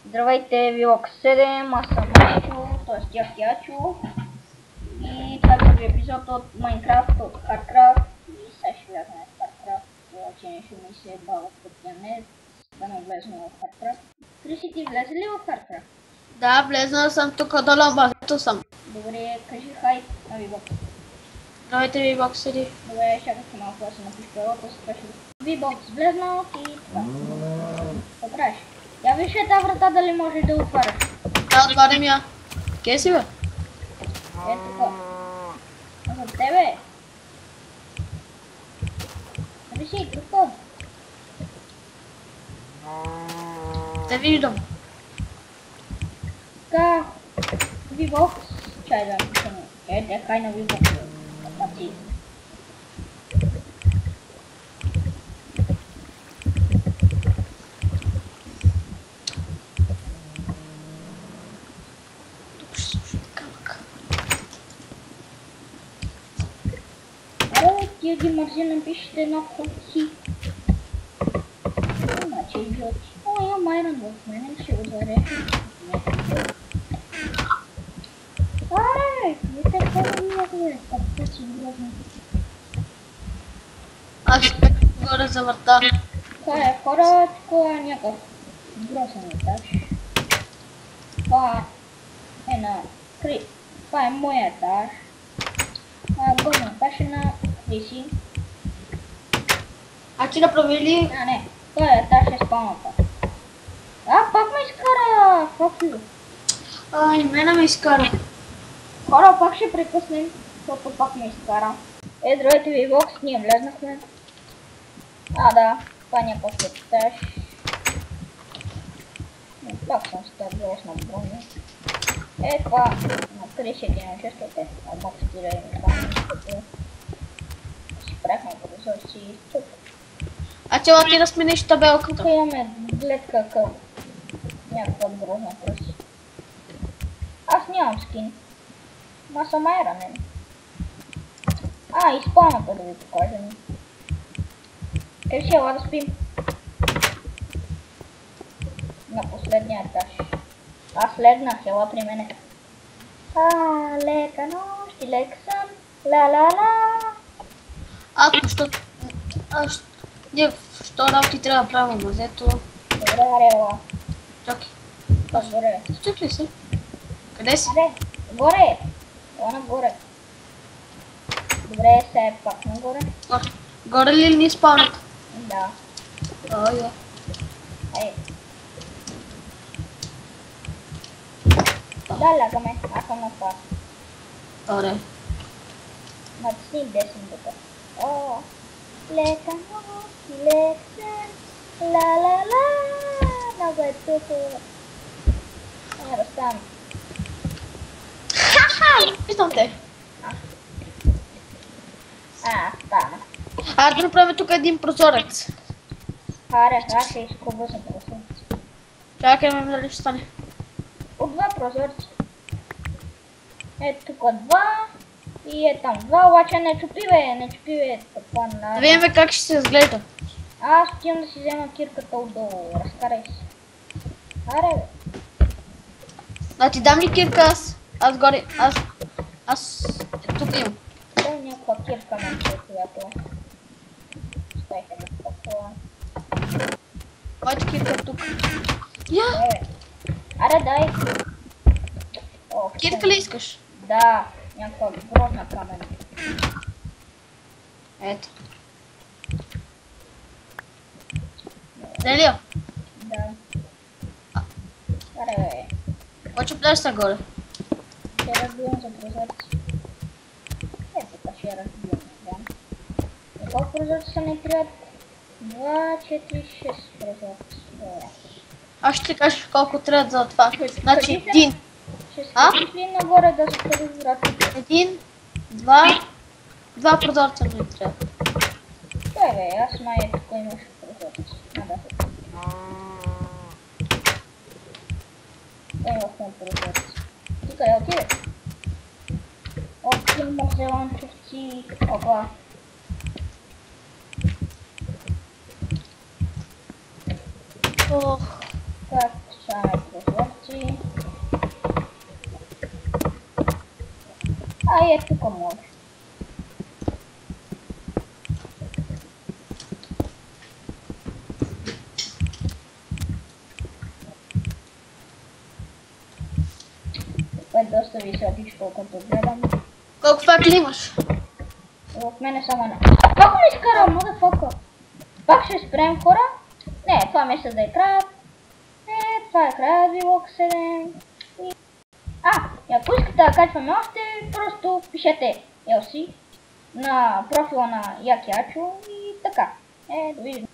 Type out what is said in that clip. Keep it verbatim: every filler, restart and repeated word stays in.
Здравейте, Вилок седем, аз съм Майчо, т.е. тях Ячо. И това е първи епизод от Майнкрафт, от Хардкрафт. И сега ще влязем в Хардкрафт, обаче не ще ми се бава пътя не, да не влезем в Хардкрафт. Криси, ти влезе ли в Хардкрафт? Да, влезнал съм тук долу, базето съм. Добре, кажи хай на Вибок. Здравейте, Вибоксери. Добре, чакайте малко да се напиша правилата, се каже Вибокс влезнал и това. Какво правиш? Я виж е тази врата дали можеш да отваряш. Да, отварям я. Къде си бе? Ето тук. За тебе. Криси, тук. Те виждам. Така, Вибокс. Чай да напишем. Ете, хай на Вибокс. Пати. Тия ги мързи напишете едно хълци. Значи идиоти. О, имам айрон в мене, ще го зарежа. Ай, вижте какво ми е, така си грозно. Аз ще горе за врата. Това е хора, такова е някакъв грозен етаж. Това е на Кри... Това е моя етаж. А горна етаж е на Криси. А ти направи ли? А, не, той е етаж е спалната. А, пак ме изкара! Факли. А, и мене ме изкара. Хора, пак ще прекъснем, защото пак ме изкара. Е, здравейте, Вибокс, ние влезнахме. А, да, това е някакъв етаж. Пак съм стар грозна броня. Е, това на тридесет и на чувствате. Ама стира и това нещо. Си правихме прозорци и тук. А ти ти да смениш табелката. Тук имаме гледка към някаква грозна кръси. Аз нямам скин. Ма съм айранен. А, и спалната да ви покажа. Къде ще ела да спим? На последния етаж. Аз легнах, ела при мене. А, лека нощ и лек сън. Ла-ла-ла. А, що... А, що... Не, що работи трябва да правя мазето. Добре, аре, ела. Чакай. Пак горе. Стък ли си? Къде си? Аре, горе. Ела нагоре. Добре, сега е пак нагоре. Горе. Горе ли ни спалната? Да. О, я. Ей. Да, лягаме. Аз съм на това. Добре. Натисни десен тук. О, лека нощ, лек сън, ла-ла-ла, много е тук. Ай, да ставам. Ха-ха! Виждам те. А, стана. А, да направим тук един прозорец. Аре, аз ще изкуба за прозорец. Чакай ме дали ще стане. От два прозорца. Е, тук два. И е там два, обаче не чупи бе, не чупи бе. Това на... Да видим как ще се изглежда. Аз отивам да си взема кирката отдолу, разкарай се. Аре бе. Да ти дам ли кирка аз? Аз горе, аз... Аз... Тук имам. Дай някаква кирка на че, която... Стайка на такова. Моята кирка е тук. Я! Е, аре дай. О, Кирка ли искаш? да, някаква грозна камена. Ето. Дали я? Да. Аре бе, Хочу пляш са горе. ще разбивам за прозорци. Е, тук ще разбивам, да. И колко прозорци са ни трябват? два, четири, шест прозорци. Добре. Аз ще ти кажа колко трябва за това. Значи един. Ще А? скажи ли нагоре да затвори вратите? Един, два, два прозорца ми трябва. Той бе, аз май е тук имаше прозорци. А, да. Той имахме прозорци. Ти къде отиде? О, ти мързеланчовци. Опа. Ох, Как чайко. си. А е тук може. Това е доста високичко, като гледам. Колко факли имаш? В мене само една. Пак ме изкара, motherfucker. Пак ще спрем, хора. Не, това мисля да е краят. Е, това е краят, Vlog седем. И... А, и ако искате да качваме още, просто пишете ел си на профила на Яки Ачо и така. Е, довиждане.